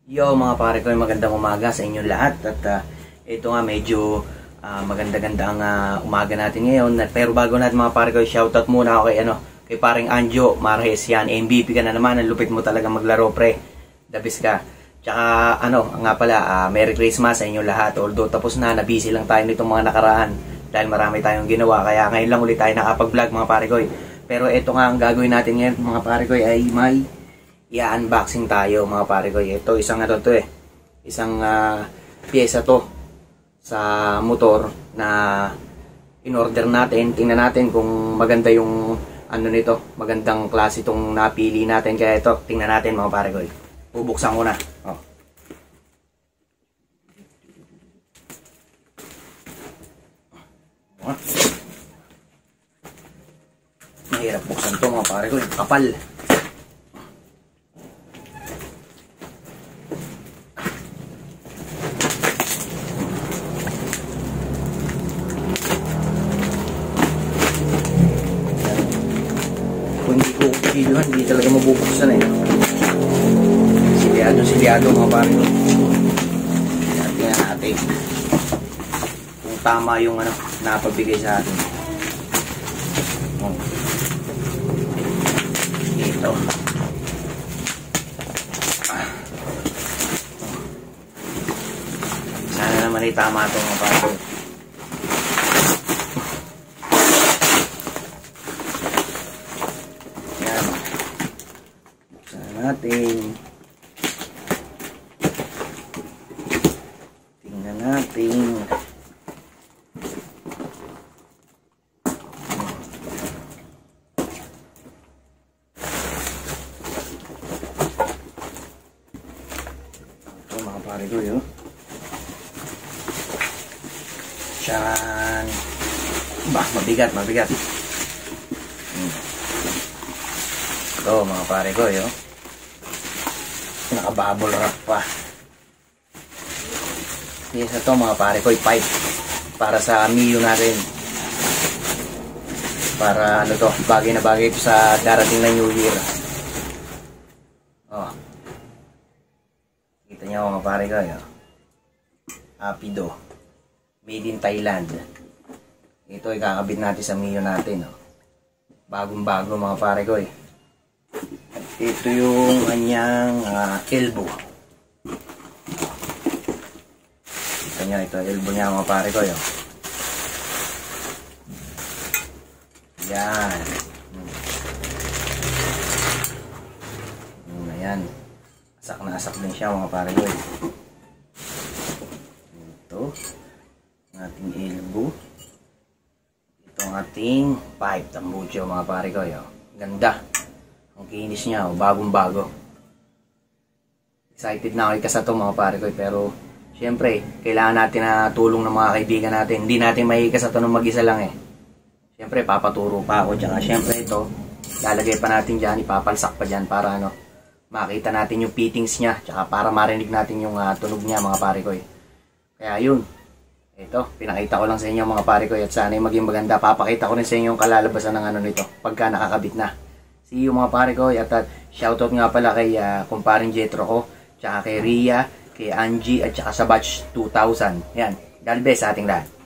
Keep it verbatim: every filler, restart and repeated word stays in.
Yo mga pare ko, magandang umaga sa inyong lahat. At uh, ito nga medyo uh, maganda-ganda ang uh, umaga natin ngayon. Pero bago natin mga pare ko, shoutout muna ako kay, ano, kay paring Anjo Marhes. Yan, M V P ka na naman. Ang lupit mo talaga maglaro, pre. The best ka. Tsaka ano, nga pala, uh, Merry Christmas sa inyong lahat. Although tapos na, nabisi lang tayo nitong mga nakaraan dahil marami tayong ginawa. Kaya ngayon lang ulit tayo nakapag-vlog mga pare ko. Pero ito nga ang gagawin natin ngayon mga pare ko ay may i-unboxing tayo mga pare ko. Ito isang ano to eh. Isang uh, pyesa to sa motor na in-order natin. Tingnan natin kung maganda yung ano nito. Magandang klase itong napili natin. Kaya ito, tingnan natin mga pare ko. Bubuksan ko na. Oh. Oh. Mahirap buksan to mga pare ko. Kapal. Silyuhan, hindi talaga mabubuksan eh. Silyado, silyado mga pare ko. Tingnan natin kung tama yung ano, napabigay sa atin. Oh. Ito. Ah. Oh. Sana naman ay tama ito mga pare ko. Natin. Tingnan natin. Ito mga pare ko yun. Tiyan. Bah, mabigat, mabigat. Ito mga pare ko yun. Naka-bubble wrap pa. Yes, ito mga pare ko, pipe para sa Mio natin. Para ano to, bagay na bagay ito sa darating na New Year. Oh. Kita niyo mga pare ko, yun. Apido. Made in Thailand. Ito ikakabit natin sa Mio natin. Oh. Bagong-bago mga pare ko eh. Ito yung kanyang uh, elbow. Ito nyo, ito elbow niya mga pare ko yun. Yan. Hmm. Ayan. Asak na asak din siya mga pare ko. Ito. Ang ating elbow. Ito ang ating pipe. Tambucho mga pare ko yun. Ganda. Ang kinis niya, oh, bagong-bago. Excited na ako ikasa ito mga pare ko. Pero, syempre, kailangan natin na tulong ng mga kaibigan natin. Hindi natin may ikasa ito ng mag-isa lang eh. Syempre, papaturo pa ako. Tsaka, syempre, ito, lalagay pa natin dyan, ipapalsak pa dyan para, ano, makita natin yung fittings niya. Tsaka, para marinig natin yung uh, tunog niya mga pare ko. Kaya, yun. Ito, pinakita ko lang sa inyo mga pare ko. At sana maging maganda. Papakita ko rin sa inyo yung kalalabasan ng ano nito. Pagka nakakabit na. See you mga pare ko. At uh, shoutout nga pala kay uh, kumparing Jetro ko, tsaka kay Ria, kay Angie, at tsaka sa batch two thousand. Yan. God bless sa ating lahat.